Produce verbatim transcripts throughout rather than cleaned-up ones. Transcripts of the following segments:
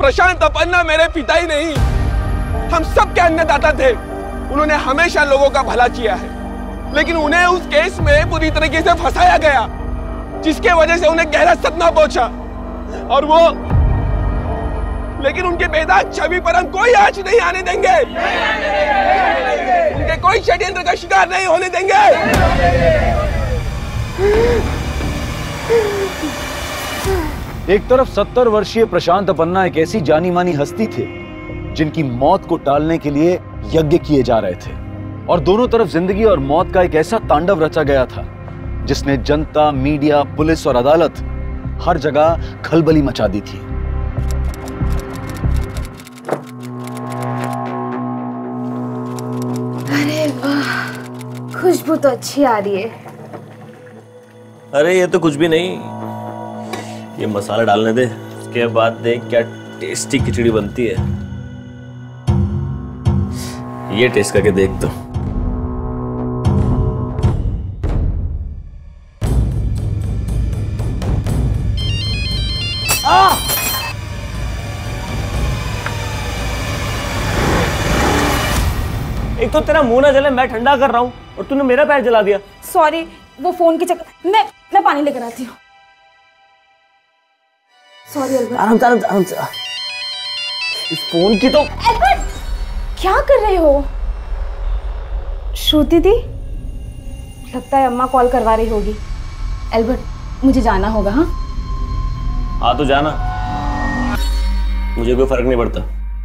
प्रशांत अपन्ना मेरे पिता ही नहीं, हम सब के अन्नदाता थे। उन्होंने हमेशा लोगों का भला किया है, लेकिन उन्हें उस केस में पूरी तरीके से फंसाया गया, जिसके वजह से उन्हें गहरा सदमा पहुंचा। और वो लेकिन उनके बेदाग छवि पर हम कोई आंच नहीं आने देंगे, उनके कोई षड्यंत्र का शिकार नहीं होने देंगे। एक तरफ सत्तर वर्षीय प्रशांत अपन्ना एक ऐसी जानी मानी हस्ती थे जिनकी मौत को टालने के लिए यज्ञ किए जा रहे थे, और दोनों तरफ जिंदगी और मौत का एक ऐसा तांडव रचा गया था जिसने जनता, मीडिया, पुलिस और अदालत हर जगह खलबली मचा दी थी। अरे वाह, खुशबू तो अच्छी आ रही है। अरे ये तो कुछ भी नहीं, ये मसाला डालने दे, उसके बाद देख क्या टेस्टी खिचड़ी बनती है। ये टेस्ट करके देख तो। आ! एक तो तेरा मुंह ना जले, मैं ठंडा कर रहा हूं और तूने मेरा पैर जला दिया। सॉरी, वो फोन के चक्कर। मैं मैं पानी लेकर आती हूँ। Sorry Albert. आराम से आराम से आराम से। इस फोन की तो। अल्बर्ट, क्या कर रहे हो? श्रुति दी, लगता है अम्मा कॉल करवा रही होगी। अल्बर्ट, मुझे जाना होगा। हाँ हाँ तो जाना, मुझे कोई फर्क नहीं पड़ता।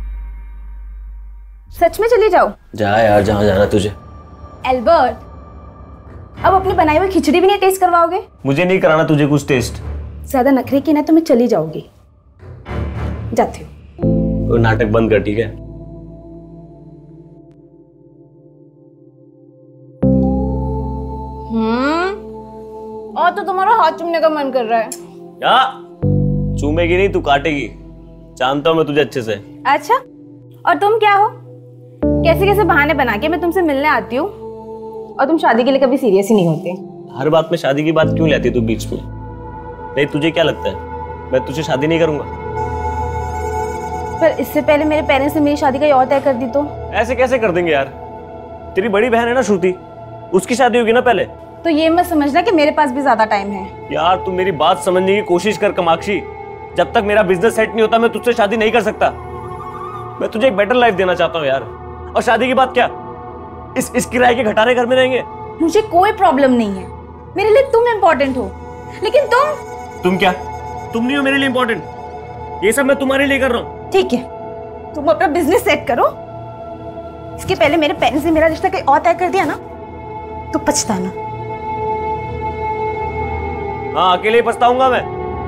सच में चली जाओ? जा यार, जहाँ जाना तुझे। अल्बर्ट, अब अपनी बनाई हुई खिचड़ी भी नहीं टेस्ट करवाओगे? मुझे नहीं कराना तुझे कुछ टेस्ट। ज्यादा नखरे की ना तो मैं चली जाऊंगी। जाती हूँ। तो नाटक बंद कर, ठीक है? हम्म, और तो तुम्हारा हाथ चूमने का मन कर रहा है। क्या? चूमेगी नहीं, तू काटेगी। जानता हूँ मैं तुझे अच्छे से। अच्छा, और तुम क्या हो? कैसे कैसे बहाने बना के मैं तुमसे मिलने आती हूँ, और तुम शादी के लिए कभी सीरियस ही नहीं होते। हर बात में शादी की बात क्यों लाती है तू बीच में? नहीं, तुझे क्या लगता है मैं तुझे शादी नहीं करूंगा? पर इससे पहले मेरे पेरेंट्स ने मेरी शादी का और तय कर दी तो? ऐसे कैसे कर देंगे यार? तेरी बड़ी बहन है ना श्रुति, उसकी शादी होगी ना पहले। तो ये मत समझना कि मेरे पास भी ज्यादा टाइम है। यार तू मेरी बात समझने की कोशिश कर कमाक्षी। जब तक मेरा बिजनेस सेट नहीं होता मैं तुझसे शादी नहीं कर सकता। मैं तुझे एक बेटर लाइफ देना चाहता हूँ यार। और शादी की बात क्या, इस इस किराए के घटाने घर में रहेंगे। मुझे कोई प्रॉब्लम नहीं है, मेरे लिए तुम इम्पोर्टेंट हो, लेकिन तुम तुम क्या? तुम नहीं हो मेरे लिए इम्पोर्टेंट। ये सब मैं तुम्हारे लिए कर रहा हूँ। ठीक है, तुम अपना बिजनेस सेट करो। इसके पहले मेरे पेरेंट्स ने मेरा रिश्ता कहीं और तय कर दिया ना तो पछताना। हाँ, अकेले ही पछताऊंगा मैं।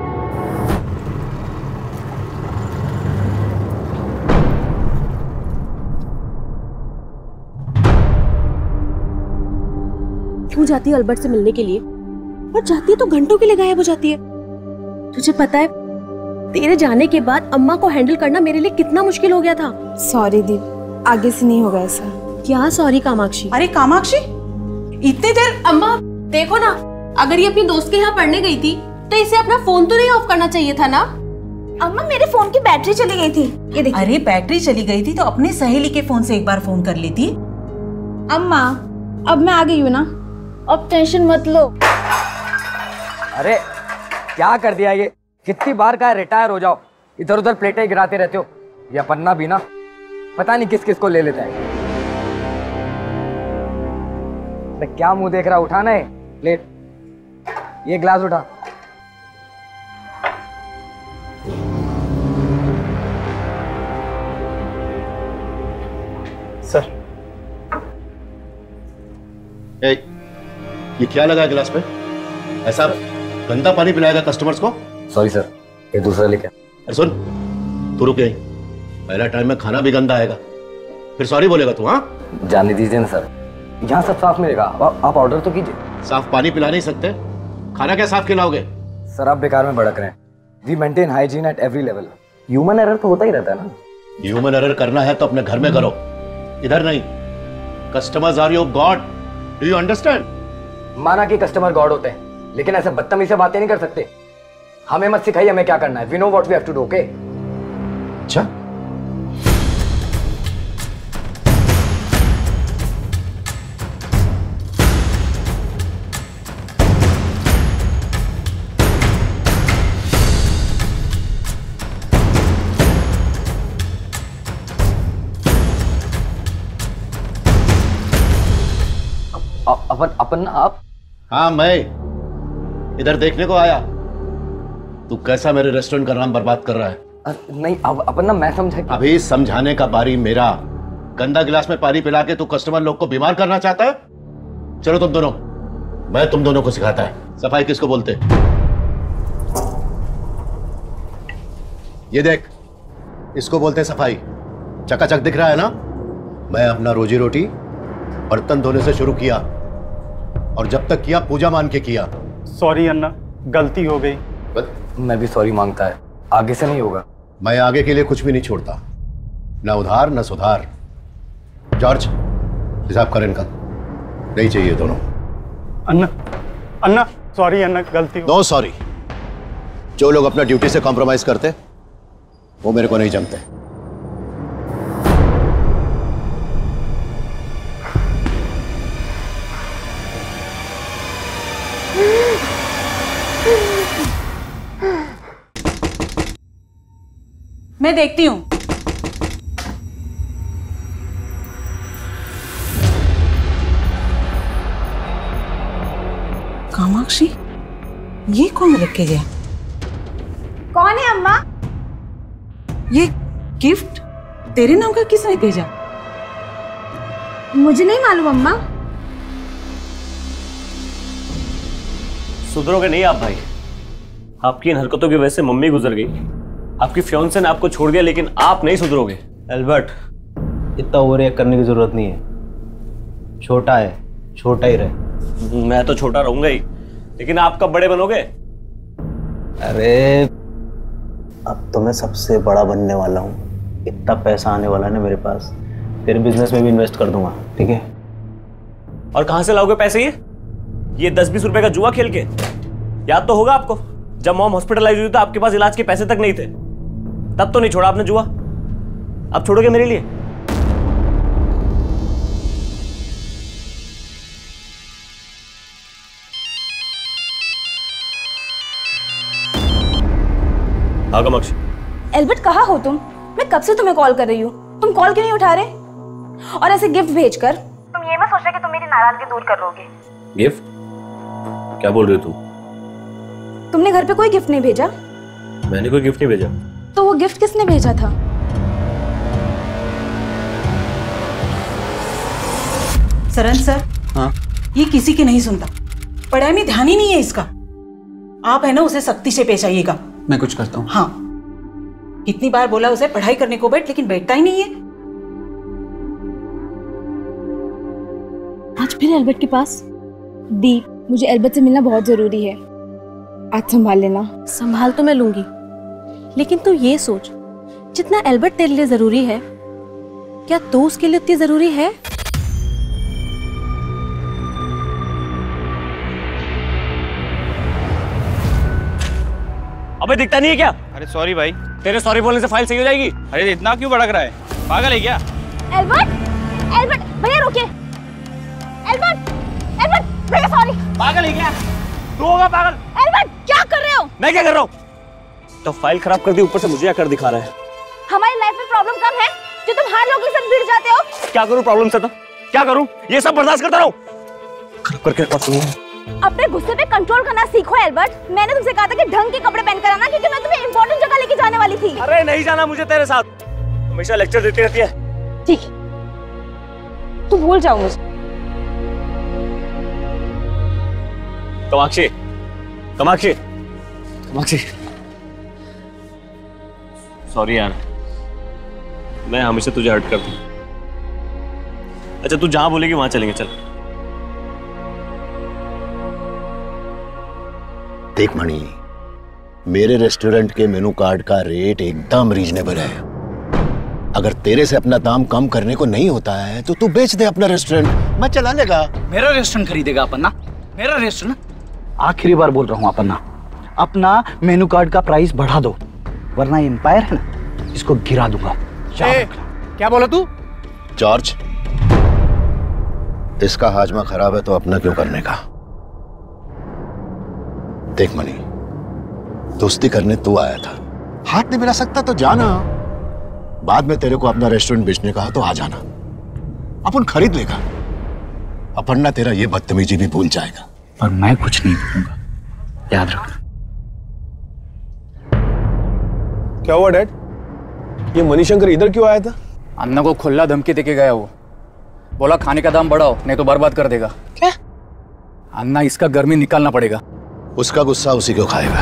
क्यों जाती है अल्बर्ट से मिलने के लिए? और जाती है तो घंटों के लिए गायब हो जाती है। तुझे पता है तेरे जाने के बाद अम्मा को हैंडल करना मेरे लिए कितना मुश्किल हो गया था। सॉरी दीप, आगे से नहीं होगा ऐसा। क्या सॉरी कामाक्षी? अरे कामाक्षी, इतनी देर? अम्मा देखो ना, अगर ये अपनी दोस्त के यहाँ पढ़ने गई थी तो इसे अपना फोन तो नहीं ऑफ करना चाहिए था ना? अम्मा मेरे फोन की बैटरी चली गई थी, ये देखिए। अरे बैटरी चली गई थी तो अपने सहेली के फोन से एक बार फोन कर लेती। अम्मा अब मैं आ गई हूँ ना, अब टेंशन मत लो। अरे क्या कर दिया ये? कितनी बार का रिटायर हो जाओ, इधर उधर प्लेटें गिराते रहते हो। या पन्ना भी ना पता नहीं किस किस को ले लेता है। अरे क्या मुंह देख रहा, उठाना है प्लेट, ये ग्लास उठा। सर ए, ये क्या लगा है गिलास पे? ऐसा गंदा पानी पिलाएगा कस्टमर्स को? सॉरी सर, ये दूसरा लेके। अरे सुन, तू रुक यहीं। पहला टाइम में खाना भी गंदा आएगा, फिर सॉरी बोलेगा तू? हाँ, जाने दीजिए ना सर, यहाँ सब साफ मिलेगा। आप ऑर्डर तो कीजिए। साफ पानी पिला नहीं सकते, खाना क्या साफ खिलाओगे? सर आप बेकार में भड़क रहे हैं। We maintain hygiene at every level. Human error तो होता ही रहता है ना। ह्यूमन एरर करना है तो अपने घर में करो, इधर नहीं। Customers are your god, do you understand? माना कि कस्टमर गॉड होते हैं, लेकिन ऐसे बदतमीजी से बातें नहीं कर सकते। हमें मत सिखाइए हमें क्या करना है। We know what we have to do, okay? अच्छा, अपन अपन आप? हाँ मैं इधर देखने को आया। तू कैसा मेरे रेस्टोरेंट का नाम बर्बाद कर रहा है? नहीं अब अपन ना, मैं समझा। अभी समझाने का बारी मेरा। गंदा गिलास में पानी पिला के तू कस्टमर लोग को बीमार करना चाहता है? चलो तुम दोनों, मैं तुम दोनों को सिखाता है सफाई किसको बोलते। ये देख, इसको बोलते सफाई। चकाचक दिख रहा है ना? मैं अपना रोजी रोटी बर्तन धोने से शुरू किया, और जब तक किया पूजा मान के किया। सॉरी अन्ना, गलती हो गई। मैं भी सॉरी मांगता है, आगे से नहीं होगा। मैं आगे के लिए कुछ भी नहीं छोड़ता, ना उधार ना सुधार। जॉर्ज, हिसाब कर इनका। नहीं चाहिए दोनों। अन्ना, अन्ना सॉरी अन्ना, गलती हो। No sorry. जो लोग अपना ड्यूटी से कॉम्प्रोमाइज करते वो मेरे को नहीं जमते। मैं देखती हूँ। कामाक्षी, ये कौन रख के गया? कौन है अम्मा? ये गिफ्ट तेरे नाम का किसने भेजा? मुझे नहीं मालूम अम्मा। सुधरोगे नहीं आप भाई। आपकी इन हरकतों की वजह से मम्मी गुजर गई, आपकी फियांसे ने आपको छोड़ दिया, लेकिन आप नहीं सुधरोगे। एल्बर्ट, इतना ओवर रिएक्ट करने की जरूरत नहीं है। छोटा है, छोटा ही रहे। मैं तो छोटा रहूंगा ही, लेकिन आप कब बड़े बनोगे? अरे अब तो मैं सबसे बड़ा बनने वाला हूँ। इतना पैसा आने वाला है ना मेरे पास, फिर बिजनेस में भी इन्वेस्ट कर दूंगा। ठीक है? और कहां से लाओगे पैसे? ये ये दस बीस रुपए का जुआ खेल के? याद तो होगा आपको, जब मॉम हॉस्पिटलाइज हुई तो आपके पास इलाज के पैसे तक नहीं थे, तब तो नहीं छोड़ा आपने जुआ। अब छोड़ोगे मेरे लिए? हाँ कामाक्षी। एल्बर्ट कहाँ हो तुम? मैं कब से तुम्हें कॉल कर रही हूँ, तुम कॉल क्यों नहीं उठा रहे? और ऐसे गिफ्ट भेजकर तुम ये मत सोच रहे कि तुम मेरी नाराजगी दूर कर लोगे। गिफ्ट? क्या बोल रही हो तुम? तुमने घर पे कोई गिफ्ट नहीं भेजा? मैंने कोई गिफ्ट नहीं भेजा। तो वो गिफ्ट किसने भेजा था? सरन सर, हाँ? ये किसी की नहीं सुनता, पढ़ाई में ध्यान ही नहीं है इसका। आप है ना, उसे सख्ती से पेश आइएगा। मैं कुछ करता हूँ। हाँ, कितनी बार बोला उसे पढ़ाई करने को बैठ, लेकिन बैठता ही नहीं है। आज फिर एल्बर्ट के पास? दी, मुझे एल्बर्ट से मिलना बहुत जरूरी है, आज संभाल लेना। संभाल तो मैं लूंगी, लेकिन तू ये सोच, जितना एल्बर्ट तेरे लिए जरूरी है, क्या तू उसके लिए उतनी जरूरी है? अबे दिखता नहीं है क्या? अरे सॉरी भाई। तेरे सॉरी बोलने से फाइल सही हो जाएगी? अरे इतना क्यों भड़क रहा है? पागल है क्या? एल्बर्ट, एल्बर्ट भैया रुकिए। एल्बर्ट, एल्बर्ट भैया सॉरी। पागल है क्या? तू होगा पागल? एल्बर्ट क्या कर रहे हो? मैं क्या कर रहा हूँ? तो फाइल खराब कर दी, ऊपर से मुझे आकर दिखा रहा है। हमारी लाइफ में प्रॉब्लम कम है जो तुम हर लोगों के साथ भिड़ जाते हो। क्या करूँ प्रॉब्लम से? तो क्या करूँ? ये सब बर्दाश्त करता रहूँ? खराब करके रखा। अपने गुस्से पे कंट्रोल करना सीखो एल्बर्ट। मैंने तुमसे कहा था कि ढंग के कपड़े पहन कर आना, क्योंकि मैं तुम्हें इंपॉर्टेंट जगह लेके जाने वाली थी। अरे नहीं जाना मुझे तेरे साथ, हमेशा लेक्चर देती रहती है। ठीक है, तू भूल जाओ मुझे। कामाक्षी, कामाक्षी, कामाक्षी, सॉरी यार, मैं हमेशा तुझे हर्ट करता हूँ। अच्छा तू जहां बोलेगी वहां चलेंगे, चल। देख मणि, मेरे रेस्टोरेंट के मेनू कार्ड का रेट एकदम रीजनेबल है। अगर तेरे से अपना दाम कम करने को नहीं होता है तो तू बेच दे अपना रेस्टोरेंट, मैं चला लेगा। मेरा रेस्टोरेंट खरीदेगा अपना? मेरा रेस्टोरेंट? आखिरी बार बोल रहा हूँ अपना, अपना मेनू कार्ड का प्राइस बढ़ा दो, वरना एम्पायर है ना, इसको गिरा दूंगा। क्या बोला तू? जॉर्ज, इसका हाजमा खराब है तो अपना क्यों करने का? देख मनी, दोस्ती करने तू आया था, हाथ नहीं मिला सकता तो जाना। बाद में तेरे को अपना रेस्टोरेंट बेचने का तो आ जाना, अपन खरीद लेगा। अपन्ना तेरा ये बदतमीजी भी भूल जाएगा। पर मैं कुछ नहीं भूलूंगा, याद रख। क्या हुआ डैड? ये मणिशंकर इधर क्यों आया था? अन्ना को खुला धमकी देके गया वो, बोला खाने का दाम बढ़ाओ नहीं तो बर्बाद कर देगा। क्या? अन्ना इसका गर्मी निकालना पड़ेगा। उसका गुस्सा उसी को खाएगा।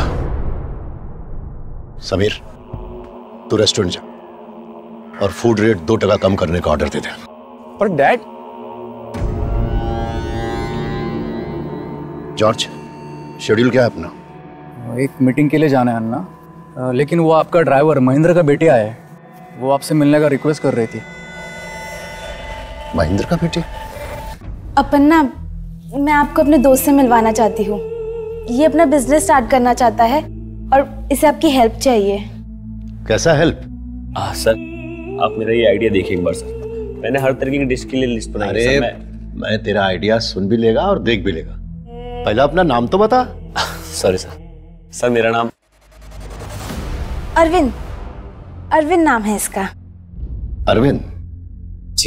समीर, तू रेस्टोरेंट जा और फूड रेट दो टका कम करने का ऑर्डर दे दे। पर डैड। जॉर्ज, शेड्यूल क्या है अपना? एक मीटिंग के लिए जाना है अन्ना, आ, लेकिन वो आपका ड्राइवर महेंद्र का बेटे आया है, वो आपसे मिलने का रिक्वेस्ट कर रही थी। महेंद्र का बेटे? अपन्ना, मैं आपको अपने दोस्त से मिलवाना चाहती हूँ। ये अपना बिजनेस स्टार्ट करना चाहता है और इसे आपकी हेल्प चाहिए। कैसा हेल्प? आ, सर आप मेरा ये आइडिया देखिए एक बार सर। मैंने हर तरीके की डिश के लिए लिस्ट बनाई है। मैं मैं तेरा आइडिया सुन भी लेगा और देख भी लेगा। पहला अपना नाम तो बता। Sorry sir. सर मेरा नाम अरविंद। अरविंद नाम है इसका। अरविंद जी।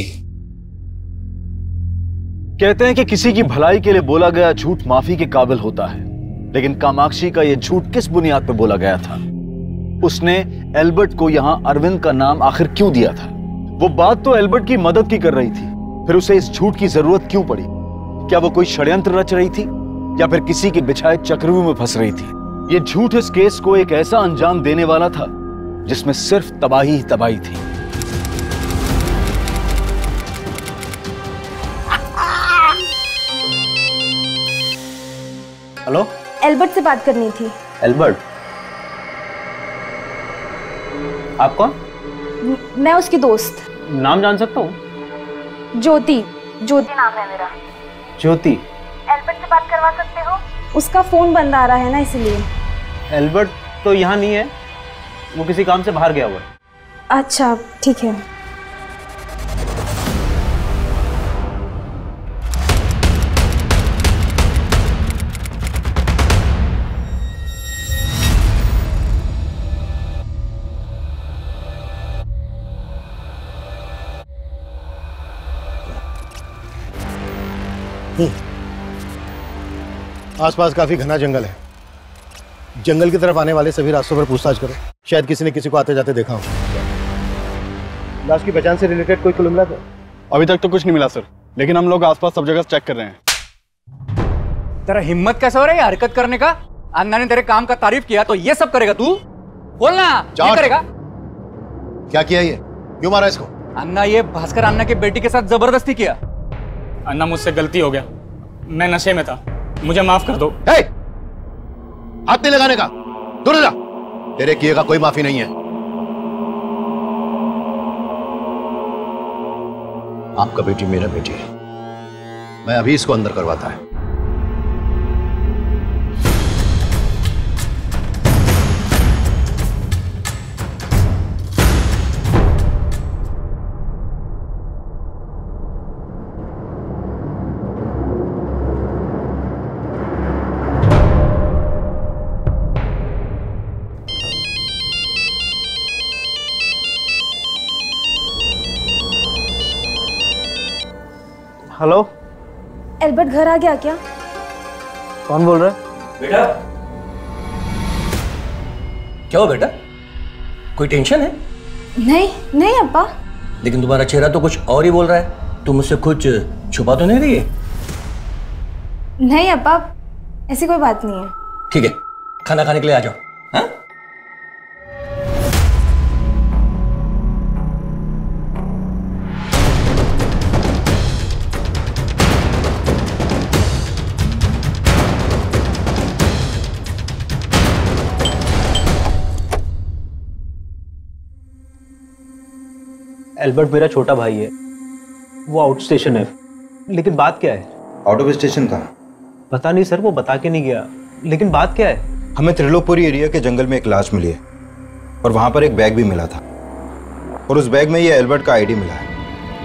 कहते हैं कि किसी की भलाई के लिए बोला गया झूठ माफी के काबिल होता है, लेकिन कामाक्षी का यह झूठ किस बुनियाद पर बोला गया था? उसने एल्बर्ट को यहां अरविंद का नाम आखिर क्यों दिया था? वो बात तो एल्बर्ट की मदद की कर रही थी, फिर उसे इस झूठ की जरूरत क्यों पड़ी? क्या वो कोई षड्यंत्र रच रही थी या फिर किसी के बिछाए चक्रव्यूह में फंस रही थी? ये झूठ इस केस को एक ऐसा अंजाम देने वाला था जिसमें सिर्फ तबाही ही तबाही थी। हेलो, एल्बर्ट से बात करनी थी। एल्बर्ट? आप कौन? मैं उसकी दोस्त। नाम जान सकता हूँ? ज्योति। ज्योति नाम है मेरा। ज्योति? एल्बर्ट से बात करवा सकते हो? उसका फोन बंद आ रहा है ना, इसलिए। एल्बर्ट तो यहाँ नहीं है, वो किसी काम से बाहर गया हुआ है। अच्छा ठीक है। आसपास काफी घना जंगल है। जंगल की तरफ आने वाले सभी रास्तों पर पूछताछ करो, शायद किसी ने किसी को आते जाते देखा हो। लाश की पहचान से रिलेटेड कोई क्लू मिला था? अभी तक तो कुछ नहीं मिला सर, लेकिन हम लोग आसपास सब जगह चेक कर रहे हैं। तेरा हिम्मत कैसे हो रहा है हरकत करने का? अन्ना ने तेरे काम का तारीफ किया तो ये सब करेगा तू? बोलना, ये करेगा? क्या किया ये? क्यों मारा इसको? अन्ना, ये भास्कर अन्ना के बेटी के साथ जबरदस्ती किया। अन्ना, मुझसे गलती हो गया, मैं नशे में था, मुझे माफ कर दो। hey! हाथ नहीं लगाने का, दूर जा। तेरे किए का कोई माफी नहीं है। आपका बेटी मेरा बेटी है, मैं अभी इसको अंदर करवाता है। हेलो, एल्बर्ट घर आ गया क्या? कौन बोल रहा है? बेटा क्या हो बेटा, कोई टेंशन है? नहीं नहीं अब्बा। लेकिन तुम्हारा चेहरा तो कुछ और ही बोल रहा है, तुम मुझसे कुछ छुपा तो नहीं रही है? नहीं अब्बा, ऐसी कोई बात नहीं है। ठीक है, खाना खाने के लिए आ जाओ। हाँ? एल्बर्ट मेरा छोटा भाई है, वो आउट स्टेशन है। लेकिन बात क्या है? आउट ऑफ स्टेशन का पता नहीं सर, वो बता के नहीं गया। लेकिन बात क्या है? हमें त्रिलोकपुरी एरिया के जंगल में एक लाश मिली है और वहां पर एक बैग भी मिला था। और उस बैग में ये एल्बर्ट का आईडी मिला है।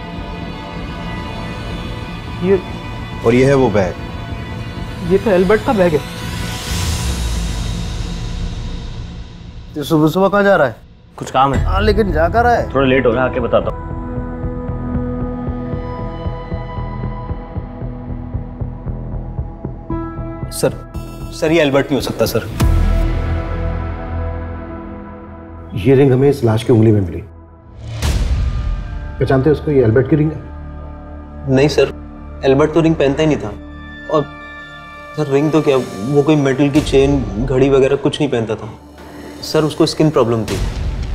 ये और ये है वो बैग। ये तो एल्बर्ट का बैग है। तो सुबह सुबह कहाँ जा रहा है? कुछ काम है। हाँ लेकिन जा कर रहा है? थोड़ा लेट हो रहा है, आके बताता हूँ। सर सर ये एल्बर्ट नहीं हो सकता सर। ये रिंग हमें इस लाश की उंगली में मिली। पहचानते हो उसको? ये एल्बर्ट की रिंग है। नहीं सर, एल्बर्ट तो रिंग पहनता ही नहीं था। और सर रिंग तो क्या, वो कोई मेटल की चेन घड़ी वगैरह कुछ नहीं पहनता था सर। उसको स्किन प्रॉब्लम थी।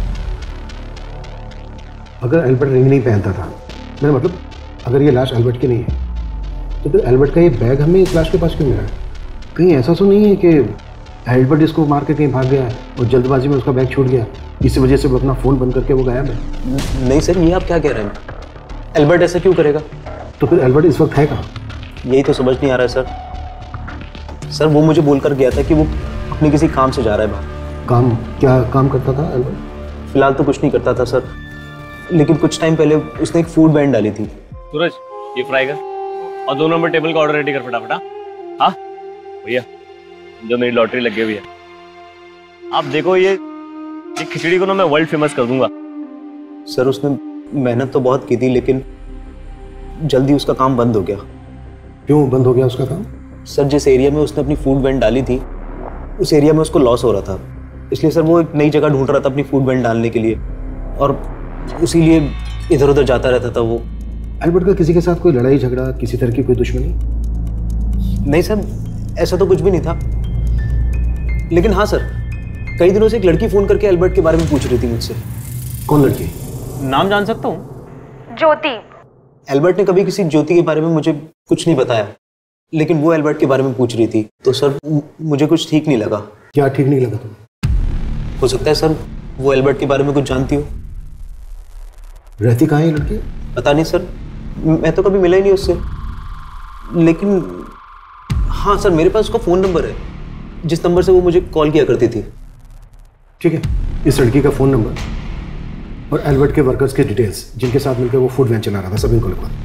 अगर एल्बर्ट रिंग नहीं पहनता था, मेरा मतलब अगर ये लाश एल्बर्ट की नहीं है, तो फिर एल्बर्ट का ये बैग हमें इस लाश के पास क्यों मिला? कहीं ऐसा तो नहीं है कि एल्बर्ट इसको मार के कहीं भाग गया है और जल्दबाजी में उसका बैग छूट गया, इसी वजह से वो अपना फोन बंद करके वो गायब है? नहीं सर, ये आप क्या कह रहे हैं? एल्बर्ट ऐसा क्यों करेगा? तो फिर एल्बर्ट इस वक्त है कहाँ? यही तो समझ नहीं आ रहा है सर। सर वो मुझे बोलकर गया था कि वो अपने किसी काम से जा रहा है बाहर। काम? क्या काम करता था एल्बर्ट? फिलहाल तो कुछ नहीं करता था सर, लेकिन कुछ टाइम पहले उसने एक फूड बैंड डाली थी। सूरज ये फ्राई कर और दो नंबर टेबल का ऑर्डर रेडी कर फटाफट। हाँ भैया, जो मेरी लॉटरी लग गई है। आप देखो ये ये खिचड़ी को ना मैं वर्ल्ड फेमस कर दूंगा। सर उसने मेहनत तो बहुत की थी, लेकिन जल्दी उसका काम बंद हो गया। क्यों बंद हो गया उसका काम? सर जिस एरिया में उसने अपनी फूड वैन डाली थी, उस एरिया में उसको लॉस हो रहा था, इसलिए सर वो एक नई जगह ढूंढ रहा था अपनी फूड वैन डालने के लिए, और उसी लिए इधर उधर जाता रहता था वो। एल्बर्ट का किसी के साथ कोई लड़ाई झगड़ा, किसी तरह की कोई दुश्मनी? नहीं सर, ऐसा तो कुछ भी नहीं था। लेकिन हाँ सर, कई दिनों से एक लड़की फोन करके एल्बर्ट के बारे में पूछ रही थी मुझसे। कौन लड़की? नाम जान सकता हूँ? ज्योति। एल्बर्ट ने कभी किसी ज्योति के बारे में मुझे कुछ नहीं बताया, लेकिन वो एल्बर्ट के बारे में पूछ रही थी, तो सर मुझे कुछ ठीक नहीं लगा। क्या ठीक नहीं लगा तुम्हें? हो सकता है सर वो एल्बर्ट के बारे में कुछ जानती हो। रहती कहाँ है लड़की? पता नहीं सर, मैं तो कभी मिला ही नहीं उससे। लेकिन हाँ सर, मेरे पास उसका फोन नंबर है, जिस नंबर से वो मुझे कॉल किया करती थी। ठीक है, इस लड़की का फोन नंबर और एल्बर्ट के वर्कर्स के डिटेल्स, जिनके साथ मिलकर वो फूड वैन चला रहा था, सब इनको लिखवा।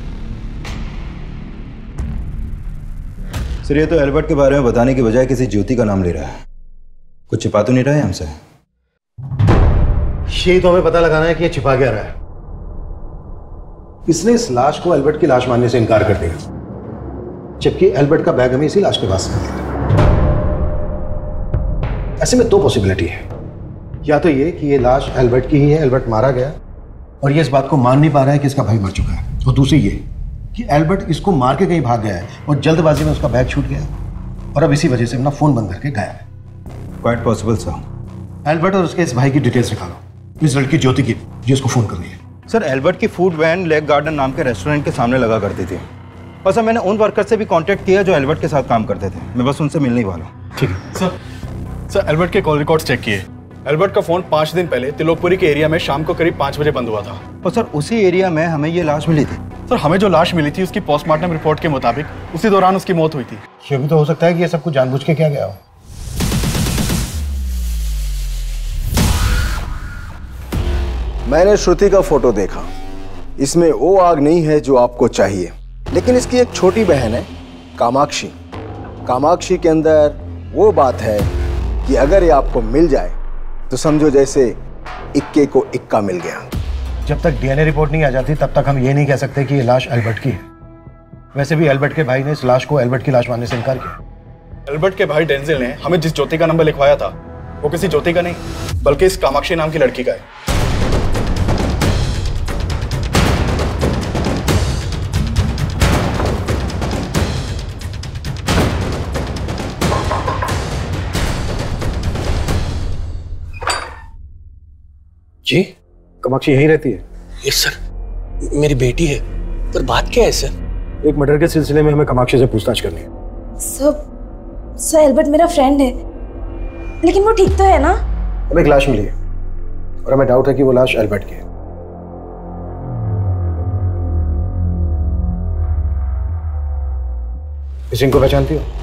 सर ये तो एल्बर्ट के बारे में बताने की बजाय किसी ज्योति का नाम ले रहा है। कुछ छिपा तो नहीं रहा है हमसे? यही तो हमें पता लगाना है कि ये छिपा क्या रहा है। इसने इस लाश को एल्बर्ट की लाश मानने से इनकार कर दिया, जबकि एल्बर्ट का बैग हमें इसी लाश के पास मिला। ऐसे में दो पॉसिबिलिटी है, या तो ये कि ये लाश एल्बर्ट की ही है, एल्बर्ट मारा गया और ये इस बात को मान नहीं पा रहा है कि इसका भाई मर चुका है, और दूसरी ये कि एल्बर्ट इसको मार के कहीं भाग गया है और जल्दबाजी में उसका बैग छूट गया और अब इसी वजह से अपना फोन बंद करके गायब है। Quite possible sir. एल्बर्ट और उसके इस भाई की डिटेल्स निकालो, इस लड़की ज्योति की जो इसको फोन कर रही है। सर एल्बर्ट की फूड वैन लेक गार्डन नाम के रेस्टोरेंट के सामने लगा करती थी, और सर मैंने उन वर्कर से भी कांटेक्ट किया जो एल्बर्ट के साथ काम करते थे। मैं बस उनसे मिलने ही वाला हूँ। ठीक है सर। सर एल्बर्ट के कॉल रिकॉर्ड्स चेक किए। एल्बर्ट का फोन पाँच दिन पहले तिलोकपुरी के एरिया में शाम को करीब पाँच बजे बंद हुआ था। और सर उसी एरिया में हमें ये लाश मिली थी। सर हमें जो लाश मिली थी उसकी पोस्टमार्टम रिपोर्ट के मुताबिक उसी दौरान उसकी मौत हुई थी। ये भी तो हो सकता है कि ये सब कुछ जानबूझ के किया गया हो। मैंने श्रुति का फोटो देखा, इसमें वो आग नहीं है जो आपको चाहिए, लेकिन इसकी एक छोटी बहन है कामाक्षी। कामाक्षी के अंदर वो बात है कि अगर ये आपको मिल जाए तो समझो जैसे इक्के को इक्का मिल गया। जब तक डीएनए रिपोर्ट नहीं आ जाती तब तक हम ये नहीं कह सकते कि ये लाश एल्बर्ट की है। वैसे भी एल्बर्ट के भाई ने इस लाश को एल्बर्ट की लाश मानने से इनकार किया। एल्बर्ट के भाई डेंजिल ने हमें जिस ज्योति का नंबर लिखवाया था वो किसी ज्योति का नहीं, बल्कि इस कामाक्षी नाम की लड़की का है। जी, कामाक्षी यहीं रहती है? यस सर, मेरी बेटी है। पर बात क्या है सर? एक मर्डर के सिलसिले में हमें कामाक्षी से पूछताछ करनी है। सर, सर एल्बर्ट मेरा फ्रेंड है, लेकिन वो ठीक तो है ना? हमें एक लाश मिली है और हमें डाउट है कि वो लाश एल्बर्ट की है। किसी को पहचानती हो?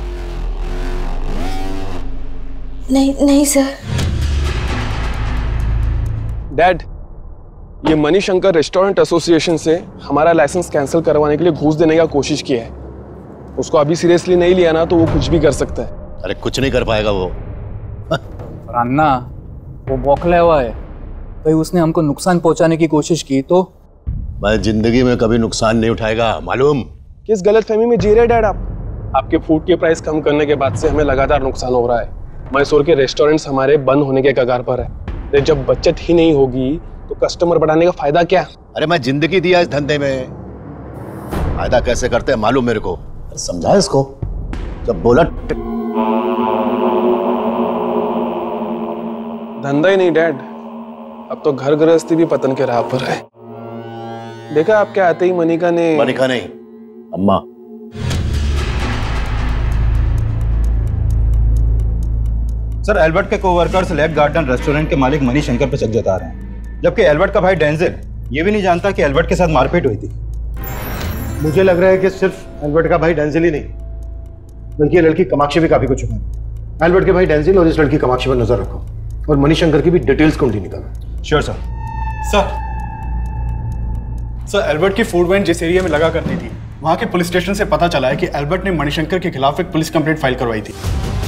नहीं नहीं सर। डैड, ये मणिशंकर रेस्टोरेंट एसोसिएशन से हमारा लाइसेंस कैंसिल करवाने के लिए घूस देने का कोशिश किया है। उसको अभी सीरियसली नहीं लिया ना तो वो कुछ भी कर सकता है। अरे कुछ नहीं कर पाएगा वो। अन्ना, वो बौखला हुआ है, कहीं उसने हमको नुकसान पहुंचाने की कोशिश की तो? मैं जिंदगी में कभी नुकसान नहीं उठाएगा, मालूम? किस गलतफहमी में जी रहे डैड आप? आपके फूड के प्राइस कम करने के बाद से हमें लगातार नुकसान हो रहा है। मैसूर के रेस्टोरेंट्स हमारे बंद होने के कगार पर है। जब बचत ही नहीं होगी तो कस्टमर बढ़ाने का फायदा क्या? अरे मैं जिंदगी दिया इस धंधे में, फायदा कैसे करते हैं मालूम मेरे को। समझा इसको? जब बोला धंधा ही नहीं डैड, अब तो घर गृहस्थी भी पतन के राह पर है। देखा आपके आते ही मनिका ने मनिका नहीं, अम्मा। सर, एल्बर्ट के कोवर्कर्स लेक गार्डन रेस्टोरेंट के मालिक मणिशंकर पर शक जता रहे हैं, जबकि एल्बर्ट का भाई डेंजिल ये भी नहीं जानता कि एल्बर्ट के साथ मारपीट हुई थी। मुझे लग रहा है कि सिर्फ एल्बर्ट का भाई डेंजिल ही नहीं, बल्कि ये लड़की कामाक्षी भी काफी कुछ छुपा है। एल्बर्ट के भाई डेंजिल और इस लड़की कामाक्षी पर नजर रखो और मणिशंकर की भी डिटेल्स ढूंढी निकालो। Sure sir. Sir sir Albert की फूड वैन जिस एरिया में लगा करती थी, वहां के पुलिस स्टेशन से पता चला है कि एल्बर्ट ने मणिशंकर के खिलाफ एक पुलिस कंप्लेंट फाइल करवाई थी।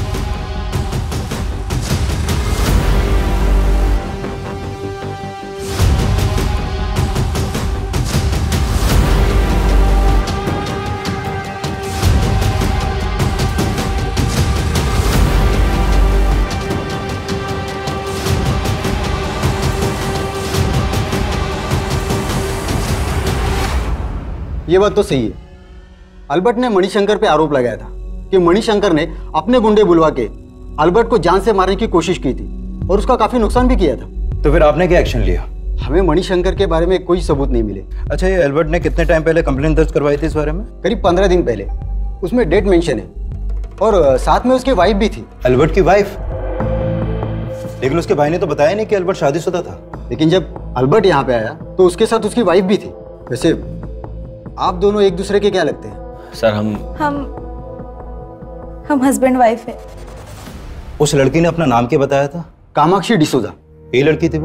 ये बात तो सही है। अल्बर्ट ने मणिशंकर पे आरोप लगाया था कि मणिशंकर ने अपने गुंडे बुलवा के अल्बर्ट को जान से मारने की कोशिश की थी और उसका काफी नुकसान भी किया था। तो फिर आपने क्या एक्शन लिया? हमें मणिशंकर के बारे में कोई सबूत नहीं मिले। अच्छा, ये एल्बर्ट ने कितने टाइम पहले कंप्लेंट दर्ज करवाई थी इस बारे में? करीब पंद्रह दिन पहले। उसमें डेट मेंशन है और साथ में उसकी वाइफ भी थी। एल्बर्ट की वाइफ? लेकिन उसके भाई ने तो बताया नहीं कि एल्बर्ट शादीशुदा था। लेकिन जब अल्बर्ट यहाँ पे आया तो उसके साथ उसकी वाइफ भी थी। वैसे आप दोनों एक दूसरे के क्या लगते हैं? सर हम हम हम हस्बैंड वाइफ है। उस लड़की ने अपना नाम क्या बताया था? कामाक्षी डिसोजा। यही लड़की थी वो?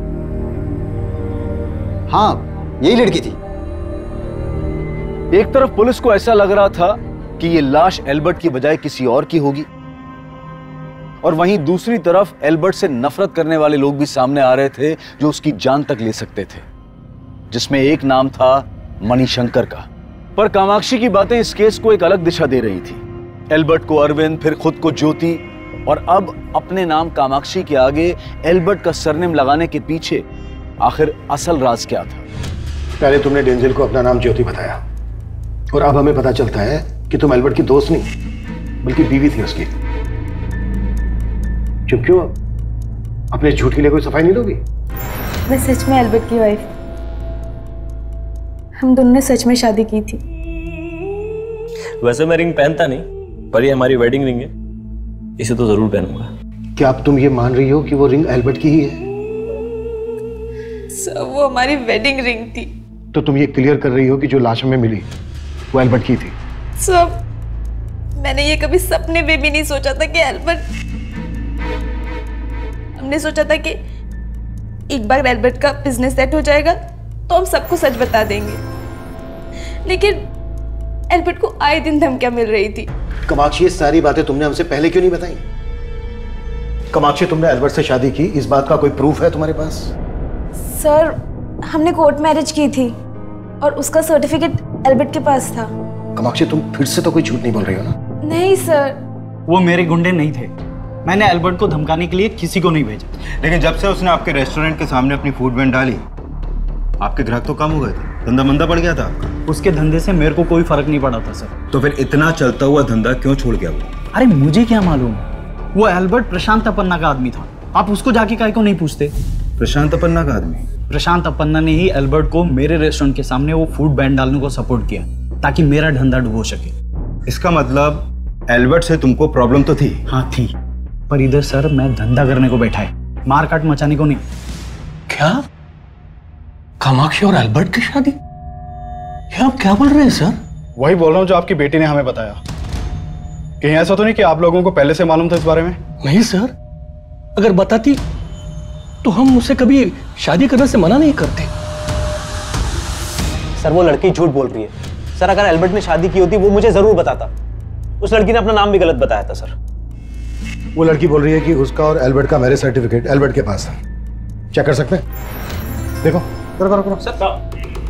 हाँ, यही लड़की थी। एक तरफ पुलिस को ऐसा लग रहा था कि ये लाश एल्बर्ट की बजाय किसी और की होगी, और वहीं दूसरी तरफ एल्बर्ट से नफरत करने वाले लोग भी सामने आ रहे थे जो उसकी जान तक ले सकते थे, जिसमें एक नाम था मणिशंकर का। पर कामाक्षी की बातें इस केस को एक अलग दिशा दे रही थी। एल्बर्ट को अरविंद, फिर खुद को ज्योति, और अब अपने नाम कामाक्षी के आगे एल्बर्ट का सरनेम लगाने के पीछे आखिर असल राज क्या था? पहले तुमने डेंजिल को अपना नाम ज्योति बताया, और अब हमें पता चलता है कि तुम एल्बर्ट की दोस्त नहीं बल्कि बीवी थी उसकी। क्यों क्यों अपने झूठ के लिए कोई सफाई नहीं दोगी? मैं सच में एल्बर्ट की वाइफ। हम दोनों ने सच में शादी की थी। वैसे मैं रिंग पहनता नहीं, पर ये हमारी वेडिंग रिंग है, इसे तो जरूर पहनूंगा। क्या अब तुम ये मान रही हो कि वो रिंग एल्बर्ट की ही है? सर, वो हमारी वेडिंग रिंग थी। तो तुम ये क्लियर कर रही हो कि जो लाश हमें मिली वो एल्बर्ट की थी? सर, मैंने ये कभी सपने में भी नहीं सोचा था कि एल्बर्ट हमने सोचा था कि एक बार एल्बर्ट का बिजनेस सेट हो जाएगा तो हम सबको सच बता देंगे, लेकिन एल्बर्ट को आए दिन धमकियां मिल रही थी। कामाक्षी, ये सारी बातें तुमने हमसे पहले क्यों नहीं बताई? कामाक्षी, तुमने एल्बर्ट से शादी की, इस बात का कोई प्रूफ है तुम्हारे पास? सर, हमने कोर्ट मैरिज की थी और उसका सर्टिफिकेट एल्बर्ट के पास था। कामाक्षी, तुम फिर से तो कोई झूठ नहीं बोल रही हो ना? नहीं सर, वो मेरे गुंडे नहीं थे। मैंने एल्बर्ट को धमकाने के लिए किसी को नहीं भेजा। लेकिन जब से उसने आपके रेस्टोरेंट के सामने अपनी फूड वैन डाली, आपके ग्राहक तो कम हो गए थे, धंधा मंदा पड़ गया था आपका। उसके धंधे से मेरे को कोई फर्क नहीं पड़ा था सर। तो फिर इतना चलता हुआ धंधा क्यों छोड़ गया वो? अरे मुझे क्या मालूम, वो एल्बर्ट प्रशांत अपन्ना का आदमी था। आप उसको जाके काहे को नहीं पूछते? प्रशांत अपन्ना का आदमी? प्रशांत अपन्ना ने ही एल्बर्ट को मेरे रेस्टोरेंट के सामने वो फूड बैन डालने को सपोर्ट किया ताकि मेरा धंधा डुबो सके। इसका मतलब एल्बर्ट से तुमको प्रॉब्लम तो थी? हाँ थी, पर इधर सर मैं धंधा करने को बैठा है, मार काट मचाने को नहीं। क्या? कामाक्षी और एल्बर्ट की शादी? ये आप क्या बोल रहे हैं सर? वही बोल रहा हूँ जो आपकी बेटी ने हमें बताया। कहीं ऐसा तो नहीं कि आप लोगों को पहले से मालूम था इस बारे में? नहीं सर, अगर बताती तो हम उसे कभी शादी करने से मना नहीं करते। सर वो लड़की झूठ बोल रही है। सर अगर एल्बर्ट ने शादी की होती वो मुझे जरूर बताता। उस लड़की ने अपना नाम भी गलत बताया था सर। वो लड़की बोल रही है कि उसका और एल्बर्ट का मैरिज सर्टिफिकेट एल्बर्ट के पास है। चेक कर सकते हैं? देखो करो करो करो सर।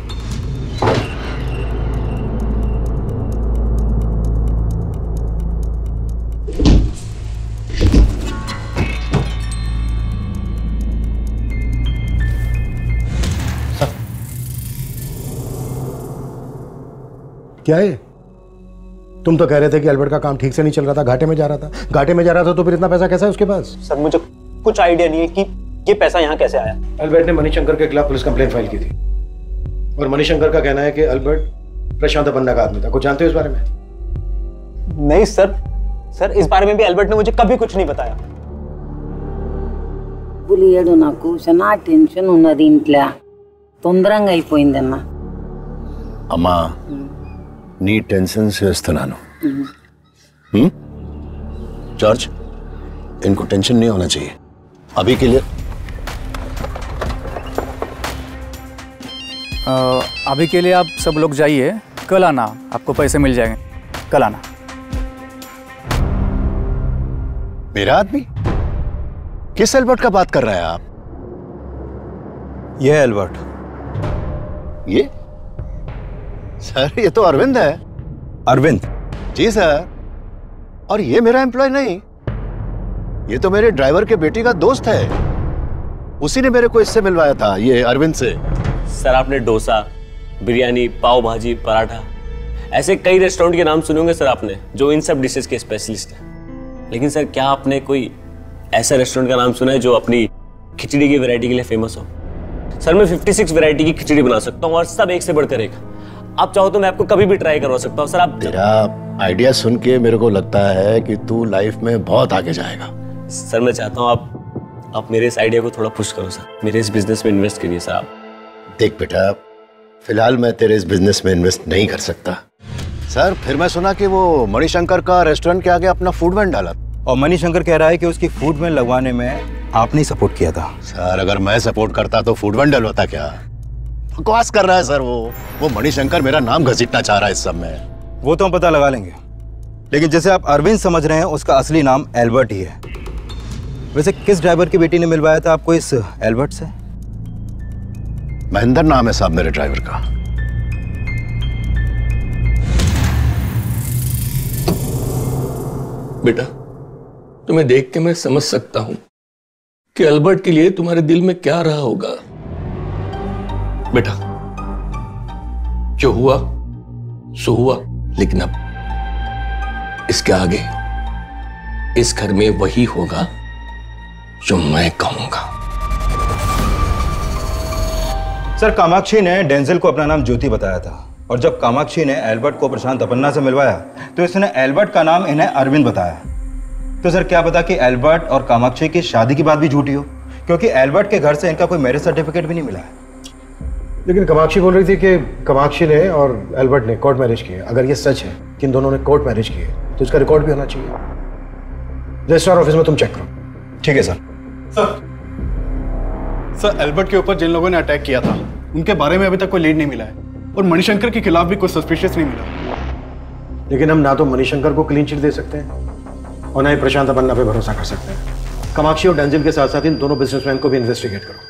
क्या है? तुम तो कह रहे थे कि एल्बर्ट का काम ठीक से नहीं चल रहा था, घाटे में जा रहा था। घाटे में जा रहा था तो फिर इतना पैसा कैसा है उसके पास? सर मुझे कुछ आइडिया नहीं है कि ये पैसा यहाँ कैसे आया। एल्बर्ट ने मणिशंकर के खिलाफ पुलिस कंप्लेंट फाइल की थी और मणिशंकर का कहना है कि एल्बर्ट प्रशांत पन्ना का आदमी था। कुछ जानते हो इस बारे में? नहीं सर। सर इस बारे में भी एल्बर्ट ने मुझे कभी कुछ नहीं बताया। పులియడు నాకు చాలా టెన్షన్ ఉన్నది ఇంట్లో తొందరగా అయిపోయిందన్న అమ్మా నీ టెన్షన్ చేస్తున్నాను हम्म जॉर्ज इनको टेंशन नहीं होना चाहिए अभी के लिए। आ, अभी के लिए आप सब लोग जाइए, कल आना, आपको पैसे मिल जाएंगे। कल आना। मेरा आदमी? किस एल्बर्ट का बात कर रहे हैं आप? ये है एल्बर्ट। ये सर ये तो अरविंद है। अरविंद? जी सर। और ये मेरा एम्प्लॉय नहीं, ये तो मेरे ड्राइवर के बेटी का दोस्त है। उसी ने मेरे को इससे मिलवाया था, ये अरविंद से। सर आपने डोसा, बिरयानी, पाव भाजी, पराठा ऐसे कई रेस्टोरेंट के नाम सुने होंगे सर आपने, जो इन सब डिशेस के स्पेशलिस्ट हैं। लेकिन सर क्या आपने कोई ऐसा रेस्टोरेंट का नाम सुना है जो अपनी खिचड़ी की वैरायटी के लिए फेमस हो? सर मैं छप्पन वैरायटी की खिचड़ी बना सकता हूँ और सब एक से बढ़कर एक। आप चाहो तो मैं आपको कभी भी ट्राई करवा सकता हूँ सर। आप तेरा आइडिया सुन के मेरे को लगता है कि तू लाइफ में बहुत आगे जाएगा। सर मैं चाहता हूँ आप आप मेरे इस आइडिया को थोड़ा पुश करो सर, मेरे इस बिजनेस में इन्वेस्ट करिए सर आप। देख बेटा, फिलहाल मैं तेरे इस बिजनेस में इन्वेस्ट नहीं कर सकता। सर फिर मैं सुना कि वो मणिशंकर का रेस्टोरेंट के आगे अपना फूड वैन डाला और मणिशंकर कह रहा है कि उसकी फूड वैन लगवाने में आपने सपोर्ट किया था। सर अगर मैं सपोर्ट करता तो फूड वैन डलवाता क्या? बकवास कर रहा है सर। वो वो मणिशंकर मेरा नाम घसीटना चाह रहा है इस सब में। वो तो हम पता लगा लेंगे, लेकिन जैसे आप अरविंद समझ रहे हैं उसका असली नाम एल्बर्ट ही है। वैसे किस ड्राइवर की बेटी ने मिलवाया था आपको इस एल्बर्ट से? महेंद्र नाम है साहब मेरे ड्राइवर का। बेटा तुम्हें देख के मैं समझ सकता हूं कि एल्बर्ट के लिए तुम्हारे दिल में क्या रहा होगा। बेटा जो हुआ सो हुआ, लेकिन अब इसके आगे इस घर में वही होगा जो मैं कहूंगा। सर कामाक्षी ने डेंजल को अपना नाम ज्योति बताया था और जब कामाक्षी ने एल्बर्ट को प्रशांत अपन्ना से मिलवाया तो इसने एल्बर्ट का नाम इन्हें अरविंद बताया। तो सर क्या पता कि एल्बर्ट और कामाक्षी की शादी की बात भी झूठी हो, क्योंकि एल्बर्ट के घर से इनका कोई मैरिज सर्टिफिकेट भी नहीं मिला है। लेकिन कामाक्षी बोल रही थी कि कामाक्षी ने और एल्बर्ट ने कोर्ट मैरिज किए। अगर ये सच है कि इन दोनों ने कोर्ट मैरिज किए तो इसका रिकॉर्ड भी होना चाहिए। रजिस्ट्रार ऑफिस में तुम चेक करो। ठीक है सर। सर सर एल्बर्ट के ऊपर जिन लोगों ने अटैक किया था उनके बारे में अभी तक कोई लीड नहीं मिला है और मणिशंकर के खिलाफ भी कोई सस्पिशियस नहीं मिला। लेकिन हम ना तो मणिशंकर को क्लीन चिट दे सकते हैं और ना ही प्रशांत पन्ना पे भरोसा कर सकते हैं। कामाक्षी और डेंजल के साथ साथ इन दोनों बिजनेसमैन को भी इन्वेस्टिगेट करो।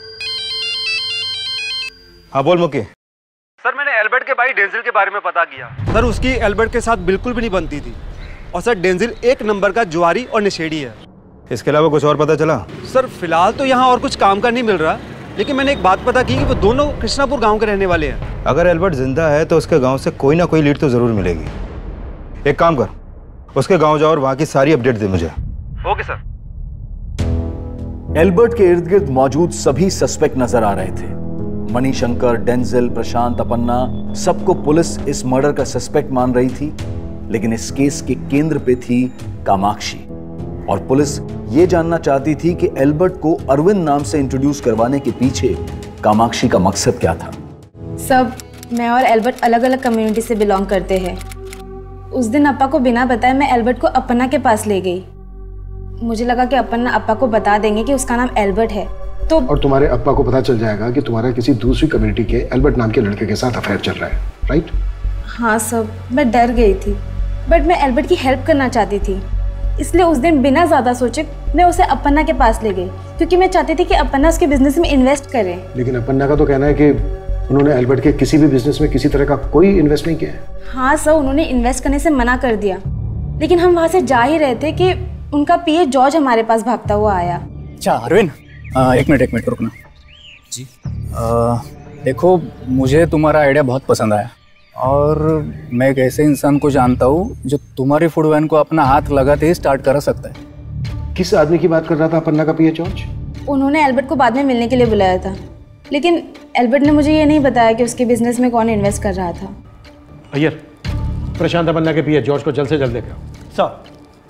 हाँ बोल मुकी। सर मैंने एल्बर्ट के भाई डेंजल के बारे में पता किया। सर उसकी एल्बर्ट के साथ बिल्कुल भी नहीं बनती थी और सर डेंजल एक नंबर का जुआरी और नशेड़ी है। इसके अलावा कुछ और पता चला? सर फिलहाल तो यहाँ और कुछ काम का नहीं मिल रहा, लेकिन मैंने एक बात पता की कि वो दोनों कृष्णापुर गांव के रहने वाले हैं। अगर एल्बर्ट जिंदा है तो उसके गांव से कोई ना कोई लीड तो जरूर मिलेगी। एक काम कर, उसके गांव जाओ और वहां की सारी अपडेट दे मुझे। Okay sir. एल्बर्ट के इर्द गिर्द मौजूद सभी सस्पेक्ट नजर आ रहे थे। मणिशंकर, डेंजल, प्रशांत अपन्ना, सबको पुलिस इस मर्डर का सस्पेक्ट मान रही थी। लेकिन इस केस के केंद्र पे थी कामाक्षी और पुलिस ये जानना चाहती थी कि एल्बर्ट को अरविंद नाम से इंट्रोड्यूस करवाने के पीछे कामाक्षी का मकसद क्या था। सब मैं और एल्बर्ट अलग अलग कम्युनिटी से बिलोंग करते हैं। उस दिन अप्पा को बिना बताए मैं एल्बर्ट को अपन्ना के पास ले गई। मुझे लगा कि अपन्ना अप्पा को बता देंगे कि उसका नाम एल्बर्ट है, तो और तुम्हारे अप्पा को पता चल जाएगा कि तुम्हारा किसी दूसरी कम्युनिटी के एल्बर्ट नाम के लड़के के साथ अफेयर चल रहा है, राइट? हाँ सर, मैं डर गई थी, बट मैं एल्बर्ट की हेल्प करना चाहती थी, इसलिए उस दिन बिना ज़्यादा सोचे मैं उसे अपन्ना के पास ले गई, क्योंकि मैं चाहती थी कि अपन्ना उसके बिजनेस में इन्वेस्ट करे। लेकिन अपन्ना का तो कहना है कि उन्होंने एल्बर्ट के किसी भी बिजनेस में किसी तरह का कोई इन्वेस्ट नहीं किया है। हाँ सर, उन्होंने इन्वेस्ट करने से मना कर दिया, लेकिन हम वहाँ से जा ही रहे थे कि उनका पीए जॉर्ज हमारे पास भागता हुआ आया। अच्छा अरविंद, एक मिनट एक मिनट रुकना जी। आ, देखो, मुझे तुम्हारा आइडिया बहुत पसंद आया और मैं एक ऐसे इंसान को जानता हूँ जो तुम्हारी फूड वैन को अपना हाथ लगाते ही स्टार्ट कर सकता है। किस आदमी की बात कर रहा था अपन्ना का पीए जॉर्ज? उन्होंने एल्बर्ट को बाद में मिलने के लिए बुलाया था, लेकिन एल्बर्ट ने मुझे ये नहीं बताया कि उसके बिजनेस में कौन इन्वेस्ट कर रहा था। अय्यर, प्रशांत अपन्ना के पीए जॉर्ज को जल्द से जल्द लेकर आओ। सर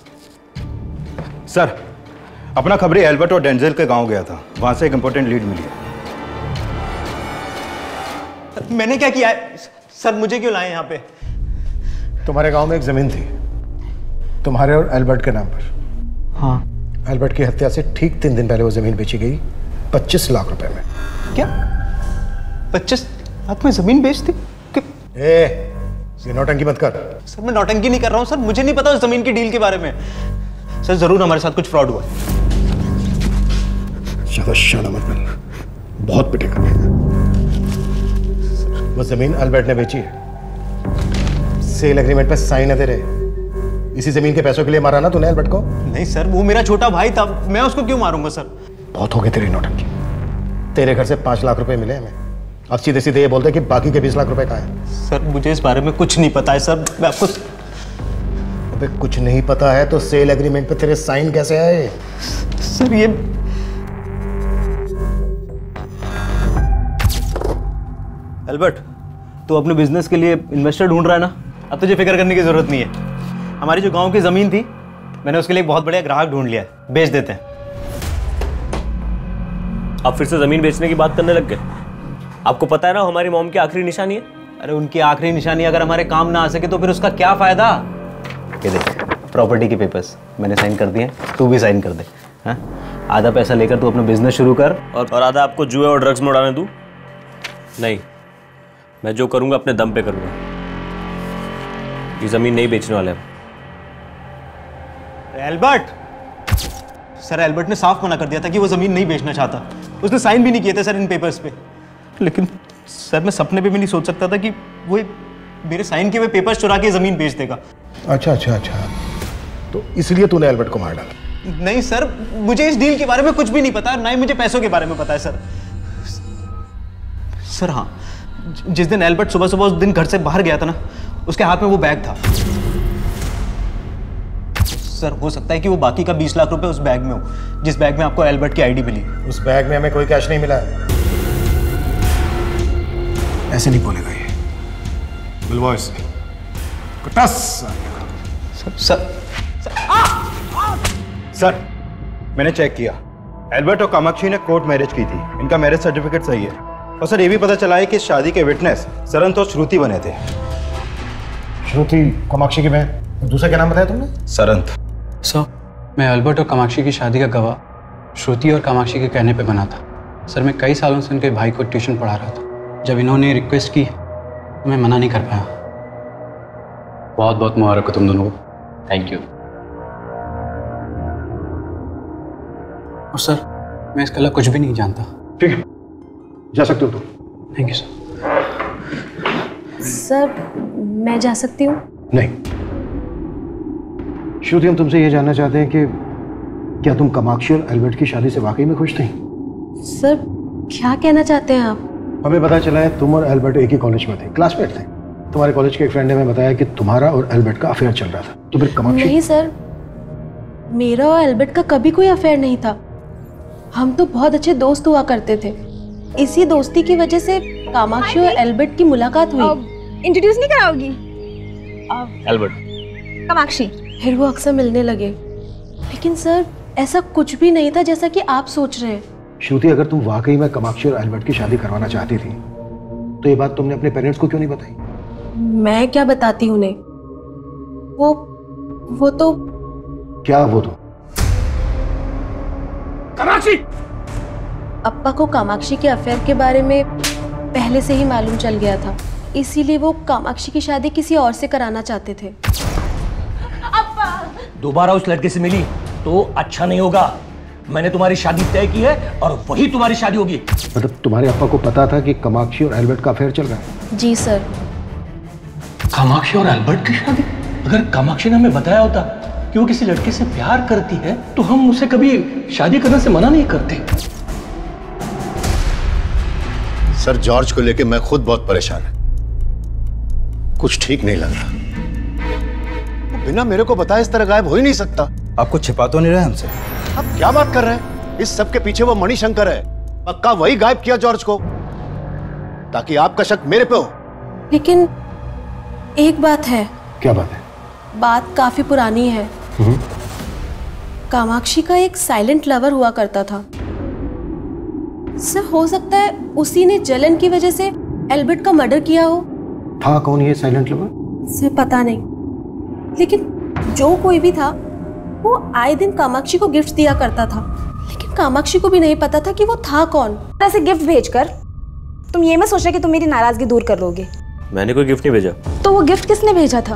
सर अपना खबरी एल्बर्ट और डेंजल के गांव गया था, वहां से एक इंपॉर्टेंट लीड मिली है। मैंने क्या किया है सर? मुझे क्यों लाए यहाँ पे? तुम्हारे गांव में एक जमीन थी तुम्हारे और एल्बर्ट के नाम पर। हाँ। एल्बर्ट की हत्या से ठीक तीन दिन पहले वो जमीन बेची गई पच्चीस लाख रुपए में। क्या पच्चीस लाख में जमीन बेच दी? ए, ये नौटंकी मत कर। सर मैं नौटंकी नहीं कर रहा हूँ सर, मुझे नहीं पता उस जमीन की डील के बारे में। सर जरूर हमारे साथ कुछ फ्रॉड हुआ। ज्यादा शाना मत बन, बहुत पिटेगा। वो जमीन एल्बर्ट ने बेची है, सेल एग्रीमेंट पे साइन है तेरे। इसी जमीन के पैसों के लिए मारा ना तूने एल्बर्ट को? नहीं सर, वो मेरा छोटा भाई था, मैं उसको क्यों मारूंगा सर? बहुत हो गई तेरी नौटंकी। तेरे घर से पांच लाख रुपए मिले हमें, अब सीधे सीधे ये बोलते कि बाकी के बीस लाख रुपए कहाँ हैं? सर मुझे इस बारे में कुछ नहीं पता है सर, मैं आपको। अबे कुछ नहीं पता है तो सेल एग्रीमेंट पे तेरे साइन कैसे आए? सर ये एल्बर्ट, तू अपने बिजनेस के लिए इन्वेस्टर ढूंढ रहा है ना? अब तुझे फिक्र करने की जरूरत नहीं है। हमारी जो गांव की जमीन थी, मैंने उसके लिए एक बहुत बढ़िया ग्राहक ढूंढ लिया है, बेच देते हैं। अब फिर से जमीन बेचने की बात करने लग गए? आपको पता है ना हमारी मॉम की आखिरी निशानी है। अरे उनकी आखिरी निशानी अगर हमारे काम ना आ सके तो फिर उसका क्या फायदा? ये देख, प्रॉपर्टी के पेपर्स मैंने साइन कर दिए, तू भी साइन कर दे। हाँ, आधा पैसा लेकर तू अपना बिजनेस शुरू कर और, और आधा आपको जुए और ड्रग्स में उड़ाने दूं? नहीं, मैं जो करूंगा अपने दम पे करूंगा। ये जमीन नहीं बेचने वाले। एल्बर्ट, सर एल्बर्ट ने साफ मना कर दिया था कि वो जमीन नहीं बेचना चाहता। उसने साइन भी नहीं किए थे सर इन पेपर्स पे। लेकिन सर मैं सपने पे भी नहीं सोच सकता था कि वो मेरे साइन किए हुए पेपर्स चुरा के जमीन बेच देगा। अच्छा अच्छा अच्छा, तो इसलिए तूने एल्बर्ट को मार डाला? नहीं सर, मुझे इस डील के बारे में कुछ भी नहीं पता, ना ही मुझे पैसों के बारे में पता है सर। सर हाँ, जिस दिन एल्बर्ट सुबह सुबह उस दिन घर से बाहर गया था ना, उसके हाथ में वो बैग था। सर हो सकता है कि वो बाकी का बीस लाख रुपए उस बैग में हो, जिस बैग में आपको एल्बर्ट की आईडी मिली। उस बैग में हमें कोई कैश नहीं मिला है। ऐसे नहीं बोलेगा ये। बुलवाओ इसे। कटस। सर सर सर, आ, आ, सर मैंने चेक किया, एल्बर्ट और कामाक्षी ने कोर्ट मैरिज की थी, इनका मैरिज सर्टिफिकेट सही है। और सर ये भी पता चला है कि शादी के विटनेस सरंत और श्रुति बने थे। श्रुति कामाक्षी की बहन, दूसरा क्या नाम बताया तुमने? सरंत। सर मैं एल्बर्ट और कामाक्षी की शादी का गवाह श्रुति और कामाक्षी के कहने पे बना था। सर मैं कई सालों से उनके भाई को ट्यूशन पढ़ा रहा था। जब इन्होंने रिक्वेस्ट की तो मैं मना नहीं कर पाया। बहुत बहुत मुबारक हो तुम दोनों को। Thank you. और सर मैं इसके अलावा कुछ भी नहीं जानता। ठीक है, जा सकते हो तुम। Thank you sir. सर मैं जा सकती हूँ? नहीं, श्रुति हम तुमसे ये जानना चाहते हैं कि क्या तुम कामाक्षी और एल्बर्ट की शादी से वाकई में खुश थी? सर क्या कहना चाहते हैं आप? हमें पता चला है तुम और एल्बर्ट एक ही कॉलेज में थे, क्लासमेट थे। तुम्हारे कॉलेज के एक फ्रेंड ने हमें बताया कि तुम्हारा और एल्बर्ट का अफेयर चल रहा था। तो फिर कामाक्षी? नहीं सर, मेरा और एल्बर्ट का कभी कोई अफेयर नहीं था। हम तो बहुत अच्छे दोस्त हुआ करते थे। इसी दोस्ती की वजह से कामाक्षी और एल्बर्ट की मुलाकात हुई। इंट्रोड्यूस नहीं कराओगी? एल्बर्ट, कामाक्षी। फिर वो अक्सर मिलने लगे। लेकिन सर ऐसा कुछ भी नहीं था जैसा कि आप सोच रहे हैं। श्रुति, अगर तुम वाकई में कामाक्षी और एल्बर्ट की शादी करवाना चाहती थी तो ये बात तुमने अपने पेरेंट्स को क्यों नहीं बताई? मैं क्या बताती हूँ उन्हें? वो वो तो क्या वो तो? कामाक्षी, अप्पा को कामाक्षी के अफेयर के बारे में पहले से ही मालूम चल गया था, इसीलिए वो कामाक्षी की शादी किसी और से कराना चाहते थे। दोबारा उस लड़के से मिली तो अच्छा नहीं होगा। मैंने तुम्हारी शादी तय की है और वही तुम्हारी शादी होगी। मतलब तुम्हारे अप्पा को पता था कि कामाक्षी और एल्बर्ट का अफेयर चल रहा है? जी सर। कामाक्षी और एल्बर्ट की शादी? अगर कामाक्षी ने हमें बताया होता कि वो किसी लड़के से प्यार करती है तो हम उसे कभी शादी करने से मना नहीं करते। सर, जॉर्ज को लेके मैं खुद बहुत परेशान है। कुछ ठीक नहीं लग रहा। बिना मेरे को बताए इस तरह गायब हो ही नहीं सकता। आपको छिपा तो नहीं रहे हमसे? आप क्या बात कर रहे हैं? इस सब के पीछे वो मणिशंकर है। पक्का वही गायब किया जॉर्ज को, ताकि आपका शक मेरे पे हो। लेकिन एक बात है। क्या बात है? बात काफी पुरानी है। कामाक्षी का एक साइलेंट लवर हुआ करता था। सर, हो सकता है उसी ने जलन की वजह से एल्बर्ट का मर्डर किया हो। था कौन ये साइलेंट लवर? सर पता नहीं, लेकिन जो कोई भी था वो आए दिन कामाक्षी को गिफ्ट दिया करता था। लेकिन कामाक्षी को भी नहीं पता था कि वो था कौन। ऐसे गिफ्ट भेजकर तुम ये मत सोचना कि तुम मेरी नाराजगी दूर कर लोगे। मैंने कोई गिफ्ट नहीं भेजा। तो वो गिफ्ट किसने भेजा था?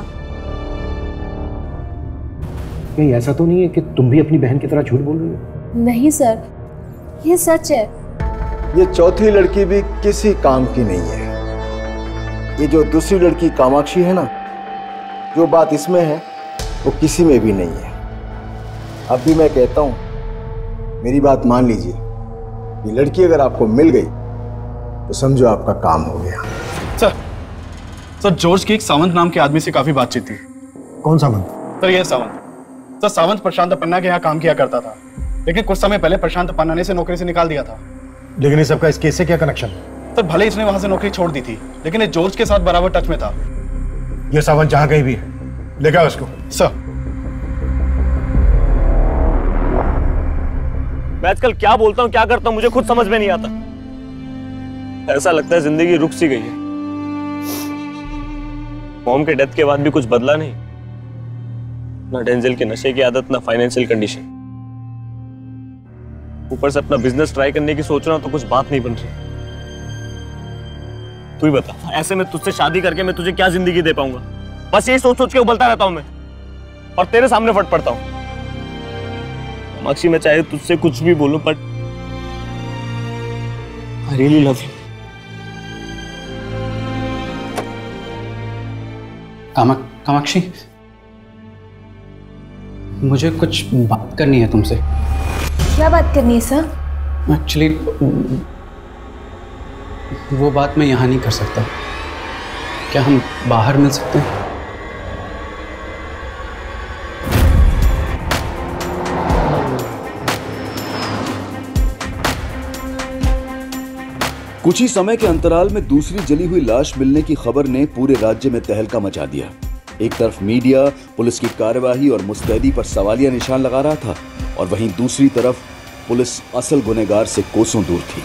कहीं ऐसा तो नहीं है कि तुम भी अपनी बहन की तरह झूठ बोल रही हो? नहीं सर, ये सच है। ये चौथी लड़की भी किसी काम की नहीं है। ये जो दूसरी लड़की कामाक्षी है ना, जो बात इसमें है वो किसी में भी नहीं है। अब भी मैं कहता हूं, मेरी बात मान लीजिए। ये लड़की अगर आपको मिल गई तो समझो आपका काम हो गया। सर, सर जॉर्ज की एक सावंत नाम के आदमी से काफी बातचीत थी। कौन सावंत? सर ये सावंत। सर सावंत प्रशांत पन्ना के यहाँ काम किया करता था, लेकिन कुछ समय पहले प्रशांत पन्ना ने इसे नौकरी से निकाल दिया था। लेकिन इस सबका इस केस से क्या कनेक्शन? सर भले इसने वहां से नौकरी छोड़ दी थी, लेकिन ये जॉर्ज के साथ बराबर टच में था। ये सावंत जहां कहीं भी है, लेगा उसको। सर मैं आजकल क्या बोलता हूँ क्या करता हूँ मुझे खुद समझ में नहीं आता। ऐसा लगता है जिंदगी रुक सी गई है। मॉम के डेथ के बाद भी कुछ बदला नहीं, ना डेंजल के नशे की आदत, ना फाइनेंशियल कंडीशन। ऊपर से अपना बिजनेस ट्राई करने की सोच रहा हूं तो कुछ बात नहीं बन रही। तू ही बता, ऐसे में तुझसे शादी करके मैं तुझे क्या जिंदगी दे पाऊंगा? बस यही सोच सोच के उबलता रहता हूं मैं, और तेरे सामने फट पड़ता हूं। कामाक्षी, मैं चाहे तुझसे कुछ भी बोलूं, but I really love you. Kama Kamakshi, मुझे कुछ बात करनी है तुमसे। क्या बात करनी है सर? एक्चुअली वो बात मैं यहाँ नहीं कर सकता। क्या हम बाहर मिल सकते हैं? कुछ ही समय के अंतराल में दूसरी जली हुई लाश मिलने की खबर ने पूरे राज्य में तहलका मचा दिया। एक तरफ मीडिया पुलिस की कार्यवाही और मुस्तैदी पर सवालिया निशान लगा रहा था, और वहीं दूसरी तरफ पुलिस असल गुनहगार से कोसों दूर थी।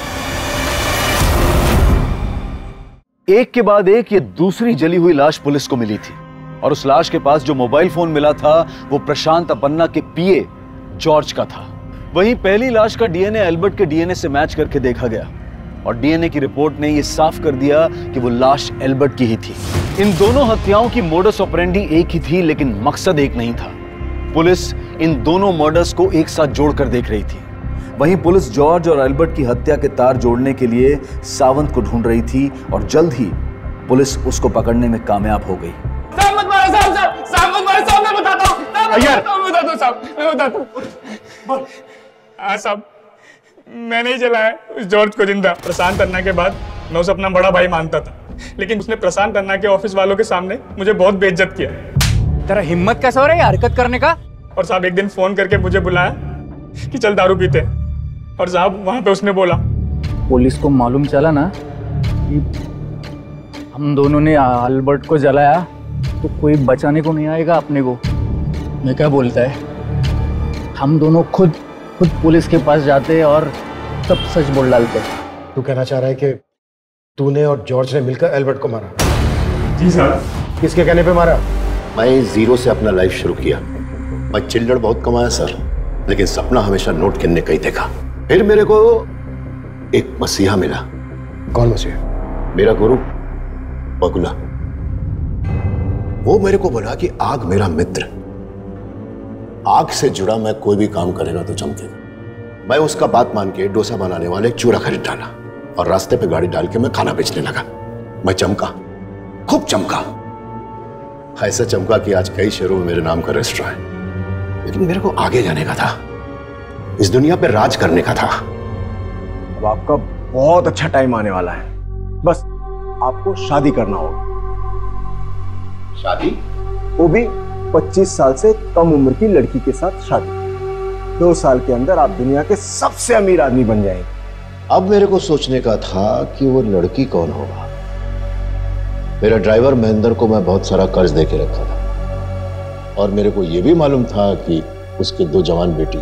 एक के बाद एक ये दूसरी जली हुई लाश पुलिस को मिली थी, और उस लाश के पास जो मोबाइल फोन मिला था वो प्रशांत अपन्ना के पीए जॉर्ज का था। वहीं पहली लाश का डीएनए एल्बर्ट के डीएनए से मैच करके देखा गया, और डीएनए की रिपोर्ट ने यह साफ कर दिया कि वो लाश एल्बर्ट की ही थी। इन दोनों हत्याओं की मोडस ऑपरेंडी एक ही थी, लेकिन मकसद एक नहीं था। पुलिस इन दोनों मर्डर्स को एक साथ जोड़कर देख रही थी। वहीं पुलिस जॉर्ज और एल्बर्ट की हत्या के तार जोड़ने के लिए सावंत को ढूंढ रही थी, और जल्द ही पुलिस उसको पकड़ने में कामयाब हो गई। साहब मत मारो, साहब साहब साहब मत मारो, साहब मैं बताता हूँ, मैं बताता हूँ साहब, मैं बताता हूँ। हाँ साहब, मैंने ही जलाया उस जॉर्ज को जिंदा। प्रशांत अन्ना के बाद मैं उसे अपना बड़ा भाई मानता था, लेकिन उसने प्रशांत अन्ना के ऑफिस वालों के सामने मुझे बहुत बेइज्जत किया। तेरा हिम्मत कैसे हो रहा है हरकत करने का? और साहब एक दिन फोन करके मुझे बुलाया कि चल दारू पीते, और साहब वहां पे उसने बोला, पुलिस को मालूम चला ना कि हम दोनों ने एल्बर्ट को जलाया तो कोई बचाने को नहीं आएगा अपने को। मैं क्या बोलता है, हम दोनों खुद खुद पुलिस के पास जाते और सब सच बोल डालते। तू कहना चाह रहा है कि तूने और जॉर्ज ने मिलकर एल्बर्ट को मारा? जी सर। किसके कहने पे मारा? मैं जीरो से अपना लाइफ शुरू किया। मैं चिल्लड़ बहुत कमाया सर, लेकिन सपना हमेशा नोट गिनने का ही देखा। फिर मेरे को एक मसीहा मिला। कौन मसीहा? मेरा गुरु बगुला। वो मेरे को बोला कि आग मेरा मित्र, आग से जुड़ा मैं कोई भी काम करेगा तो चमकेगा। मैं उसका बात मान के डोसा बनाने वाले एक चूरा खरीद डाला और रास्ते पे गाड़ी डाल के मैं खाना बेचने लगा। मैं चमका, खूब चमका, ऐसा चमका कि आज कई शहरों में मेरे नाम का रेस्टोरेंट है। लेकिन मेरे को आगे जाने का था, इस दुनिया पे राज करने का था। अब आपका बहुत अच्छा टाइम आने वाला है, बस आपको शादी करना होगा। शादी? वो भी पच्चीस साल से कम उम्र की लड़की के साथ शादी। दो साल के अंदर आप दुनिया के सबसे अमीर आदमी बन जाएंगे। अब मेरे को सोचने का था कि वो लड़की कौन होगा। मेरा ड्राइवर महेंद्र को मैं बहुत सारा कर्ज दे के रखा था और मेरे को यह भी मालूम था कि उसके दो जवान बेटी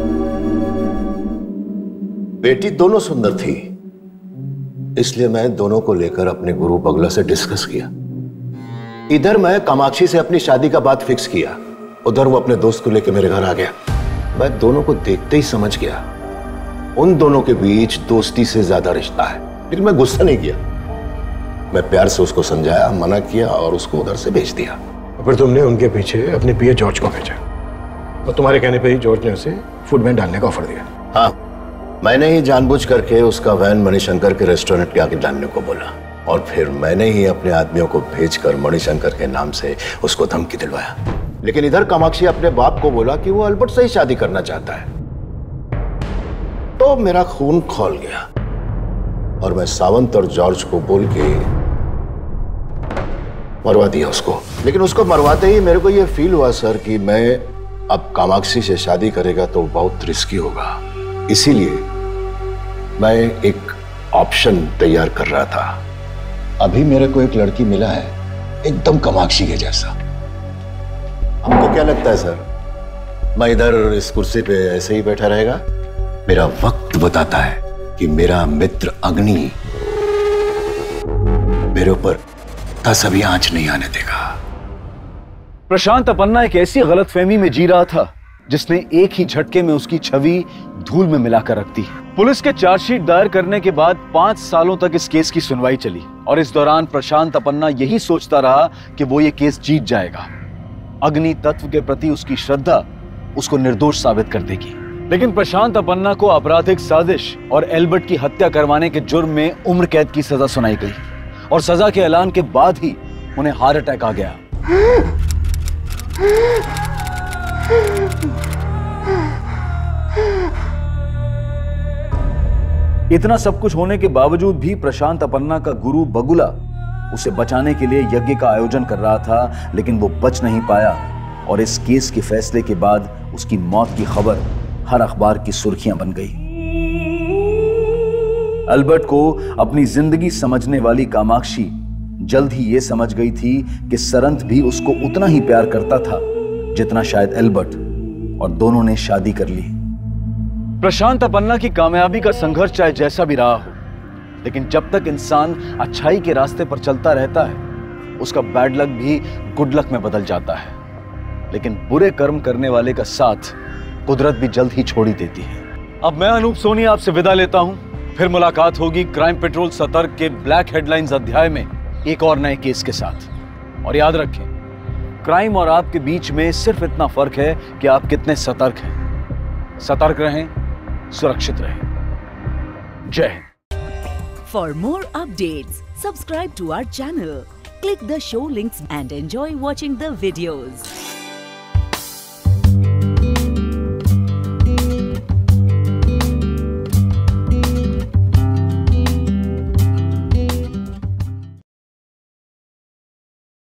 बेटी दोनों सुंदर थी। इसलिए मैं दोनों को लेकर अपने गुरु बगला से डिस्कस किया। इधर मैं कामाक्षी से अपनी शादी का बात फिक्स किया, उधर वो अपने दोस्त को लेकर मेरे घर आ गया। मैं दोनों को देखते ही समझ गया उन दोनों के बीच दोस्ती से ज्यादा रिश्ता है। लेकिन मैं गुस्सा नहीं किया, मैं प्यार से उसको समझाया, मना किया और उसको उधर से भेज दिया। फिर तुमने उनके पीछे अपने पिए जॉर्ज को भेजा और तुम्हारे कहने पे ही जॉर्ज ने उसे फूड वैन डालने का ऑफर दिया। हाँ, मैंने ही जानबूझ करके उसका वैन मणिशंकर के रेस्टोरेंट के आगे डालने को बोला और फिर मैंने ही अपने आदमियों को भेजकर मणिशंकर के नाम से उसको धमकी दिलवाया। लेकिन इधर कामाक्षी अपने बाप को बोला कि वो अल्बर्ट से ही शादी करना चाहता है। तो मेरा खून खौल गया और मैं सावंत और जॉर्ज को बोल के मरवा दिया उसको। लेकिन उसको मरवाते ही मेरे को यह फील हुआ सर कि मैं अब कामाक्षी से शादी करेगा तो बहुत रिस्की होगा। इसीलिए मैं एक ऑप्शन तैयार कर रहा था। अभी मेरे को एक लड़की मिला है एकदम कामाक्षी के जैसा। आपको क्या लगता है सर, मैं इधर इस कुर्सी पे ऐसे ही बैठा रहेगा? मेरा वक्त बताता है कि मेरा मित्र अग्नि मेरे ऊपर दस अभी आंच नहीं आने देगा। प्रशांत अपन्ना एक ऐसी गलतफहमी में जी रहा था जिसने एक ही झटके में उसकी छवि धूल में मिलाकर रख दी। पुलिस के चार्जशीट दायर करने के बाद पांच सालों तक इस केस की सुनवाई चली और इस दौरान प्रशांत अपन्ना यही सोचता रहा कि वो ये केस जीत जाएगा। अग्नि तत्व के प्रति उसकी श्रद्धा उसको निर्दोष साबित कर देगी। लेकिन प्रशांत अपन्ना को आपराधिक साजिश और एल्बर्ट की हत्या करवाने के जुर्म में उम्र कैद की सजा सुनाई गई और सजा के ऐलान के बाद ही उन्हें हार्ट अटैक आ गया। इतना सब कुछ होने के बावजूद भी प्रशांत अपन्ना का गुरु बगुला उसे बचाने के लिए यज्ञ का आयोजन कर रहा था, लेकिन वो बच नहीं पाया और इस केस के फैसले के बाद उसकी मौत की खबर हर अखबार की सुर्खियां बन गई। अल्बर्ट को अपनी जिंदगी समझने वाली कामाक्षी जल्द ही यह समझ गई थी कि सरंत भी उसको उतना ही प्यार करता था जितना शायद एल्बर्ट, और दोनों ने शादी कर ली। प्रशांत अपन्ना की कामयाबी का संघर्ष चाहे जैसा भी रहा हो, लेकिन जब तक इंसान अच्छाई के रास्ते पर चलता रहता है उसका बैड लक भी गुड लक में बदल जाता है। लेकिन बुरे कर्म करने वाले का साथ कुदरत भी जल्द ही छोड़ ही देती है। अब मैं अनूप सोनी आपसे विदा लेता हूं, फिर मुलाकात होगी क्राइम पेट्रोल सतर्क के ब्लैक हेडलाइंस अध्याय में एक और नए केस के साथ। और याद रखें, क्राइम और आपके बीच में सिर्फ इतना फर्क है कि आप कितने सतर्क हैं। सतर्क रहें, सुरक्षित रहें। जय Hind. For more updates, subscribe to our channel, click the show links and enjoy watching the videos.